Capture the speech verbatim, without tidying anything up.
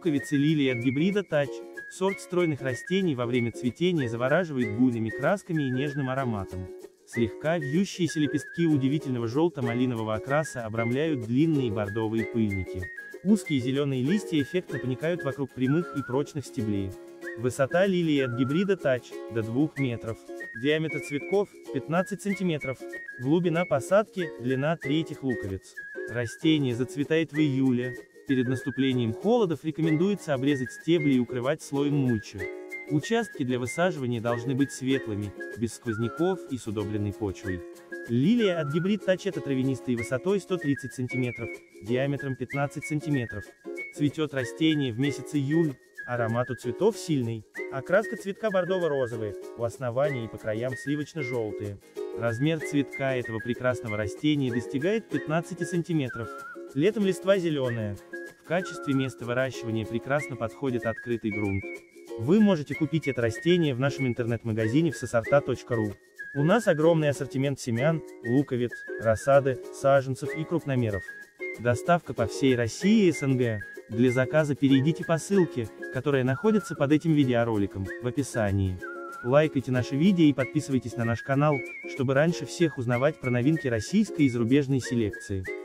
Луковицы лилии от гибрида Тач. Сорт стройных растений во время цветения завораживает буйными красками и нежным ароматом. Слегка вьющиеся лепестки удивительного желто-малинового окраса обрамляют длинные бордовые пыльники. Узкие зеленые листья эффектно паникают вокруг прямых и прочных стеблей. Высота лилии от гибрида Тач – до двух метров. Диаметр цветков – пятнадцать сантиметров. Глубина посадки – длина третьих луковиц. Растение зацветает в июле. Перед наступлением холодов рекомендуется обрезать стебли и укрывать слоем мульчи. Участки для высаживания должны быть светлыми, без сквозняков и с удобренной почвой. Лилия от гибрид Тач — это травянистые высотой сто тридцать сантиметров, диаметром пятнадцать сантиметров. Цветет растение в месяц июль, аромат у цветов сильный, окраска цветка бордово-розовая, у основания и по краям сливочно-желтые. Размер цветка этого прекрасного растения достигает пятнадцати сантиметров. Летом листва зеленая. В качестве места выращивания прекрасно подходит открытый грунт. Вы можете купить это растение в нашем интернет-магазине всесорта точка ру. У нас огромный ассортимент семян, луковиц, рассады, саженцев и крупномеров. Доставка по всей России и СНГ. Для заказа перейдите по ссылке, которая находится под этим видеороликом, в описании. Лайкайте наши видео и подписывайтесь на наш канал, чтобы раньше всех узнавать про новинки российской и зарубежной селекции.